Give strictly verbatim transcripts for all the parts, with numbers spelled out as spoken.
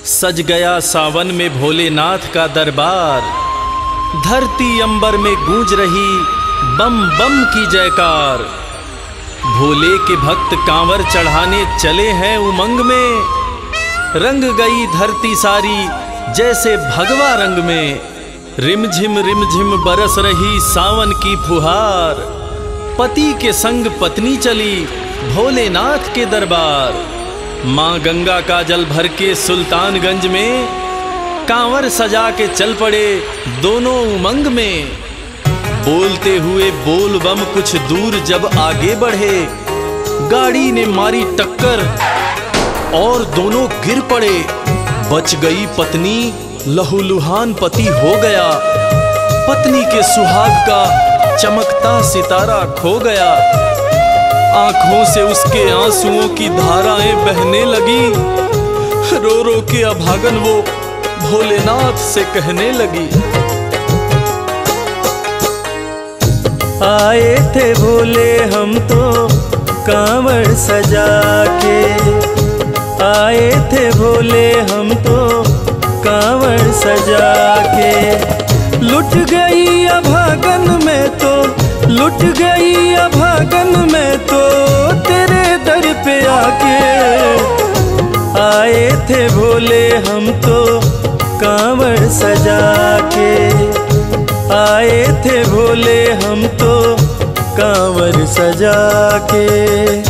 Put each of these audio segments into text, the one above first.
सज गया सावन में भोलेनाथ का दरबार। धरती अंबर में गूंज रही बम बम की जयकार। भोले के भक्त कांवर चढ़ाने चले हैं उमंग में। रंग गई धरती सारी जैसे भगवा रंग में। रिमझिम रिमझिम बरस रही सावन की फुहार। पति के संग पत्नी चली भोलेनाथ के दरबार। माँ गंगा का जल भर के सुल्तानगंज में कांवर सजा के चल पड़े दोनों उमंग में। बोलते हुए बोल बम कुछ दूर जब आगे बढ़े, गाड़ी ने मारी टक्कर और दोनों गिर पड़े। बच गई पत्नी, लहूलुहान पति हो गया। पत्नी के सुहाग का चमकता सितारा खो गया। आंखों से उसके आंसुओं की धाराएं बहने लगी। रो रो के अभागन वो भोलेनाथ से कहने लगी। आए थे भोले हम तो कांवर सजा के। आए थे भोले हम तो कांवर सजा के। लुट गई अभागन में तो, लुट गई अभागन में तो तेरे दर पे आके। आए थे भोले हम तो कांवर सजा के। आए थे भोले हम तो कांवर सजा के।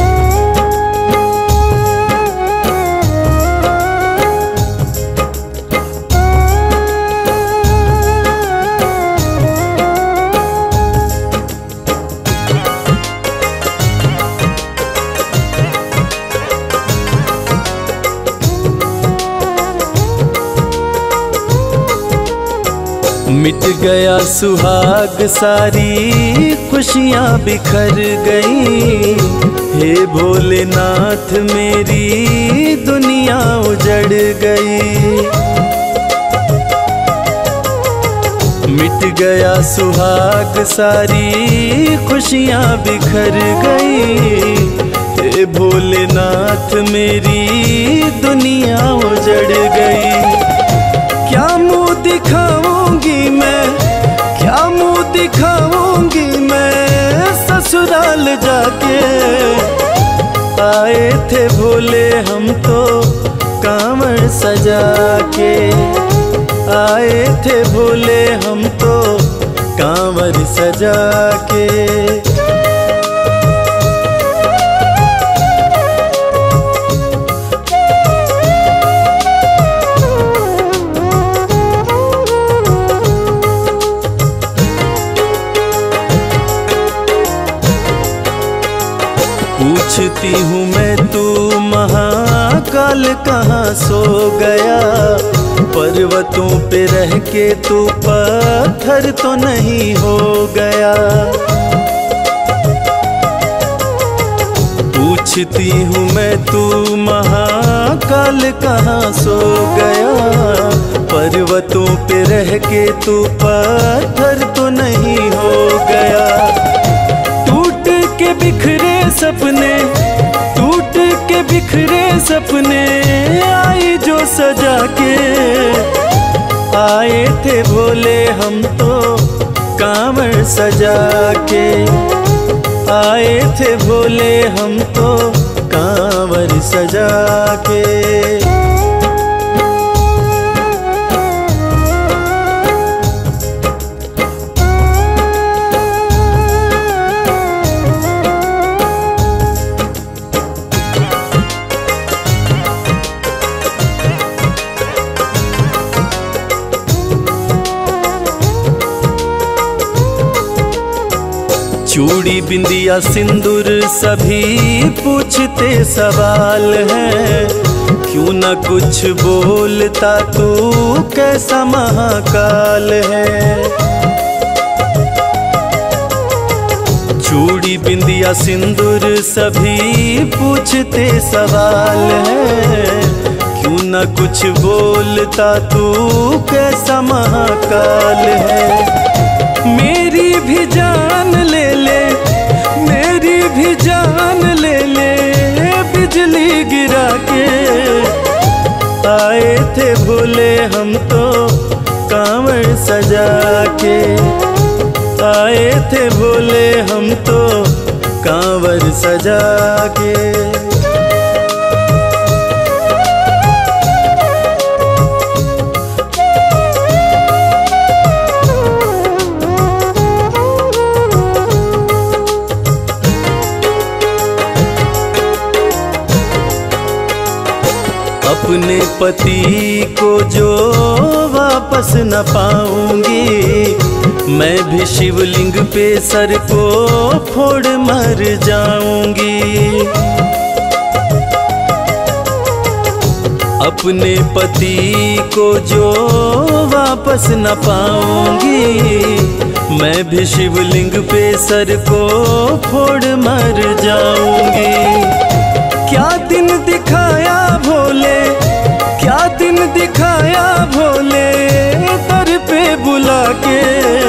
मिट गया सुहाग, सारी खुशियाँ बिखर गई। हे भोलेनाथ मेरी दुनिया उजड़ गई। मिट गया सुहाग, सारी खुशियाँ बिखर गई। हे भोलेनाथ मेरी दुनिया उजड़ गई। क्या मुँह दिखाऊंगी मैं, क्या मुँह दिखाऊंगी मैं ससुराल जाके। आए थे भोले हम तो कांवर सजा के। आए थे भोले हम तो कांवर सजा के। पूछती हूँ मैं तू महाकाल कहाँ सो गया। पर्वतों पे रह के तू पत्थर तो नहीं हो गया। पूछती हूँ मैं तू महाकाल कहाँ सो गया। पर्वतों पे रह के तू पत्थर तो नहीं हो गया। टूट के बिखरे सपने, टूट के बिखरे सपने आई जो सजा के। आए थे भोले हम तो कांवर सजा के। आए थे भोले हम तो कांवर सजा के। चूड़ी बिंदिया सिंदूर सभी पूछते सवाल है। क्यों न कुछ बोलता तू कैसा महाकाल है। चूड़ी बिंदिया सिंदूर सभी पूछते सवाल है। क्यों न कुछ बोलता तू कैसा महाकाल है। मेरी भी जान ले ले, मेरी भी जान ले ले बिजली गिरा के। आए थे भोले हम तो कांवड़ सजा के, आए थे भोले हम तो कांवड़ सजा के। अपने पति को जो वापस न पाऊंगी, मैं भी शिवलिंग पे सर को फोड़ मर जाऊंगी। अपने पति को जो वापस न पाऊंगी, मैं भी शिवलिंग पे सर को फोड़ मर जाऊंगी। क्या दिन दिखाया भोले, क्या दिन दिखाया भोले, दर पे बुला के।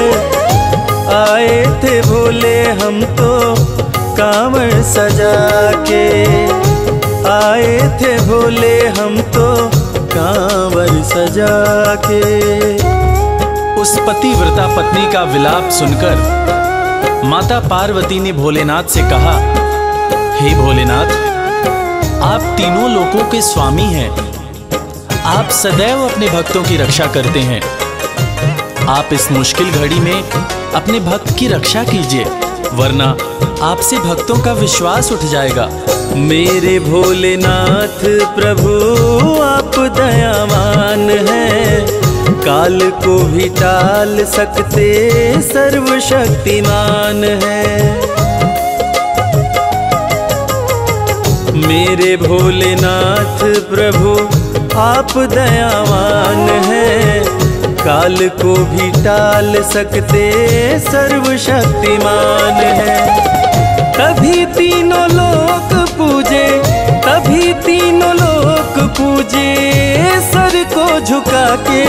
आए थे भोले हम तो कांवड़ सजा के, आए थे भोले हम तो कांवड़ सजा के। उस पतिव्रता पत्नी का विलाप सुनकर माता पार्वती ने भोलेनाथ से कहा, हे भोलेनाथ, आप तीनों लोकों के स्वामी हैं। आप सदैव अपने भक्तों की रक्षा करते हैं। आप इस मुश्किल घड़ी में अपने भक्त की रक्षा कीजिए, वरना आपसे भक्तों का विश्वास उठ जाएगा। मेरे भोलेनाथ प्रभु आप दयावान हैं, काल को भी टाल सकते सर्वशक्तिमान हैं। मेरे भोलेनाथ प्रभु आप दयावान हैं, काल को भी टाल सकते सर्वशक्तिमान हैं। तभी तीनों लोक पूजे, तभी तीनों लोक पूजे, सर को झुका के।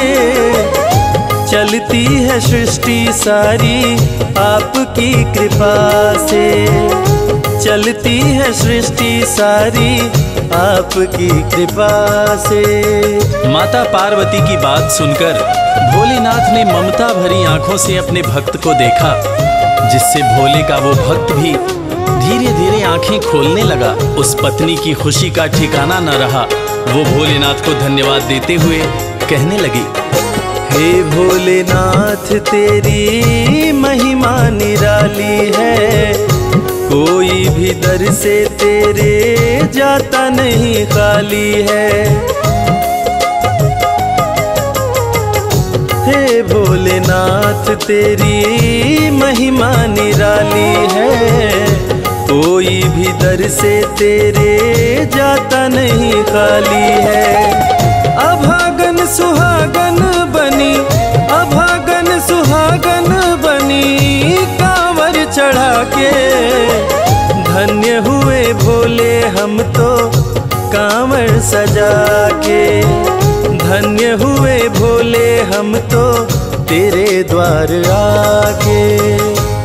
चलती है सृष्टि सारी आपकी कृपा से, चलती है सृष्टि सारी आपकी कृपा से। माता पार्वती की बात सुनकर भोलेनाथ ने ममता भरी आंखों से अपने भक्त को देखा, जिससे भोले का वो भक्त भी धीरे धीरे आंखें खोलने लगा। उस पत्नी की खुशी का ठिकाना न रहा। वो भोलेनाथ को धन्यवाद देते हुए कहने लगी, हे भोलेनाथ तेरी महिमा निराली है, कोई भी दर से तेरे जाता नहीं खाली है। हे भोलेनाथ तेरी महिमा निराली है, कोई भी दर से तेरे जाता नहीं खाली है। अभागन सुहागन बनी, अभागन सुहागन बनी, कांवर चढ़ा के। धन्य हुए भोले हम तो कांवर सजा के, धन्य हुए भोले हम तो तेरे द्वार आके।